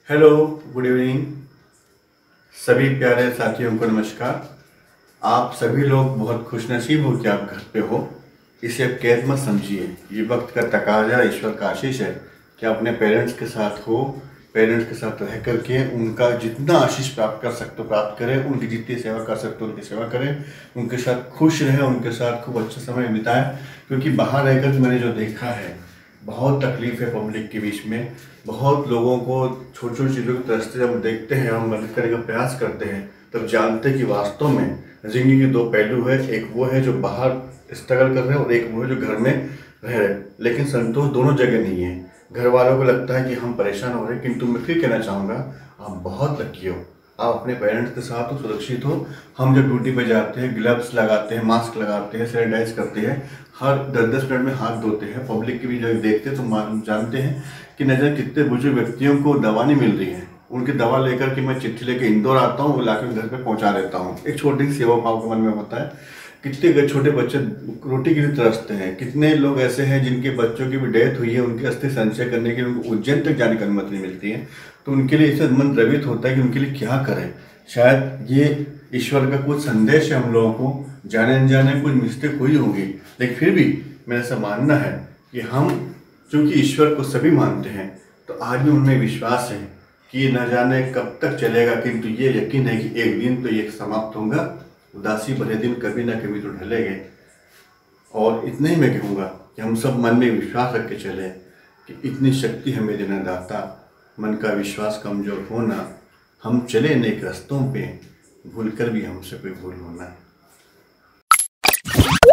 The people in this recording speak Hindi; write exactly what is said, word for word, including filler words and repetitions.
हेलो, गुड इवनिंग सभी प्यारे साथियों को नमस्कार। आप सभी लोग बहुत खुशनसीब हो कि आप घर पे हो। इसे आप कैद मत समझिए। ये वक्त का तकाजा, ईश्वर का आशीष है कि आप अपने पेरेंट्स के साथ हो। पेरेंट्स के साथ रह करके उनका जितना आशीष प्राप्त कर सकते हो प्राप्त करें, उनकी जितनी सेवा कर सकते हो उनकी सेवा करें, उनके साथ खुश रहें, उनके साथ खूब अच्छा समय बिताएं। क्योंकि बाहर रहकर मैंने जो देखा है, बहुत तकलीफ है पब्लिक के बीच में। बहुत लोगों को छोटी छोटी चीज़ों की तरह जब देखते हैं और मदद करने का प्रयास करते हैं, तब जानते हैं कि वास्तव में जिंदगी के दो पहलू है। एक वो है जो बाहर स्ट्रगल कर रहे हैं और एक वो है जो घर में रह रहे हैं। लेकिन संतोष दोनों जगह नहीं है। घर वालों को लगता है कि हम परेशान हो रहे हैं, किंतु मैं फिर कहना चाहूँगा, आप बहुत लकी हो। आप अपने पेरेंट्स के साथ हो, सुरक्षित हो। हम जब ड्यूटी पे जाते हैं, ग्लव्स लगाते हैं, मास्क लगाते हैं, सैनिटाइज करते हैं, हर दस दस मिनट में हाथ धोते हैं। पब्लिक की भी जब देखते हैं तो जानते हैं कि नजर कितने बुजुर्ग व्यक्तियों को दवा नहीं मिल रही है। उनकी दवा लेकर के मैं चिट्ठी लेकर इंदौर आता हूँ, वो लाकर घर पे पहुँचा देता हूँ। एक छोटी सी सेवा भाव के मन में होता है। कितने छोटे बच्चे रोटी के लिए तरसते हैं। कितने लोग ऐसे हैं जिनके बच्चों की भी डेथ हुई है, उनके अस्थि संचय करने के लिए उनको उज्जैन तक जाने की अनुमति नहीं मिलती है। तो उनके लिए इससे मन द्रवित होता है कि उनके लिए क्या करें। शायद ये ईश्वर का कुछ संदेश है हम लोगों को। जाने अनजाने कुछ मिस्टेक हुई होगी, लेकिन फिर भी मेरा ऐसा मानना है कि हम चूंकि ईश्वर को सभी मानते हैं, तो आज भी उनमें विश्वास है कि ये न जाने कब तक चलेगा, किंतु ये यकीन है कि एक दिन तो ये समाप्त होगा। उदासी भरे दिन कभी ना कभी तो ढलेंगे। और इतना ही मैं कहूँगा कि हम सब मन में विश्वास रख के चलें कि इतनी शक्ति हमें देना दाता। मन का विश्वास कमजोर होना, हम चले नेक रास्तों पे, भूल कर भी हमसे कोई भूल होना।